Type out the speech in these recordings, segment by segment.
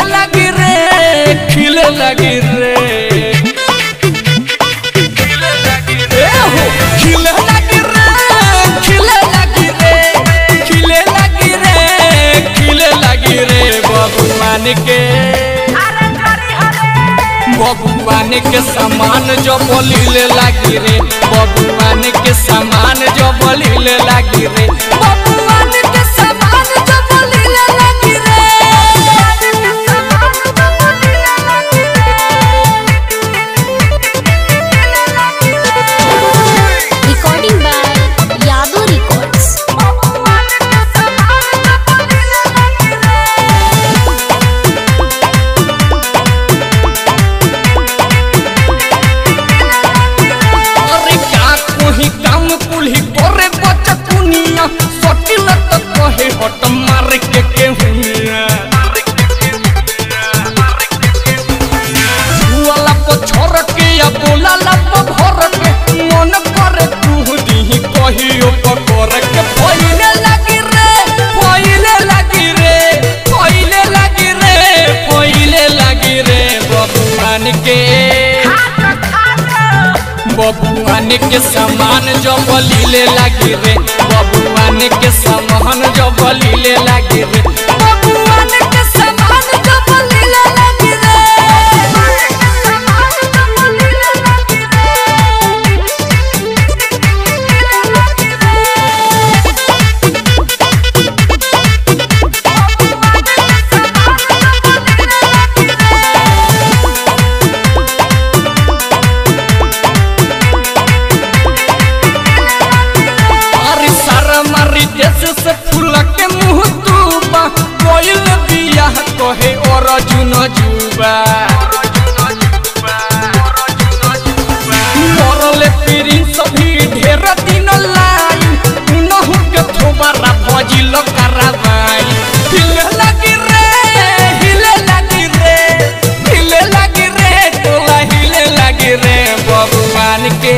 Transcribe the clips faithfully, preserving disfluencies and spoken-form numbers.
लगी रे खिले लगी रे खिले लगी रे खिले लगी रे खिले लगी रे खिले लगी रे खिले लगी रे भगवान के भगवान के समान जो बोलिले लगी रे भगवान के समान जो बोलिले लगी रे भगवान के समान जो बोलिले लगी रे रिकॉर्डिंग बाय यादव रिकॉर्ड्स। हट मार के के वाला छोड़ के या बोला लब भर के मन करे तू दी कहियो पकर के फैले लगी रे फैले लगी रे फैले लगी रे फैले लगी रे भगवान के भगवान के समान जो बोलिले लगी रे भगवान के समान जो बोलिले लगी रे भगवान के समान जो बोलिले लगी रे से फूल के मुँह तूबा कोयल बिया कहे और जुन जुबा मरले पीरी सभी ढेर दिन लाइन उनहु के थोबारा भजिल कराबाई हिले लगी रे हिले लगी रे हिले लगी रे टोला हिले लगी रे भगवान के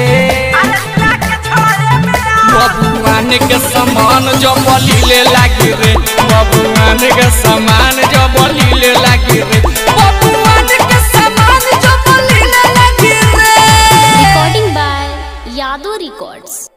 भगवान के समान जो बोलिले लगी रे भगवान के समान जो बोलिले लगी रे भगवान के समान जो बोलिले लगी रे। Recording by Yadav records.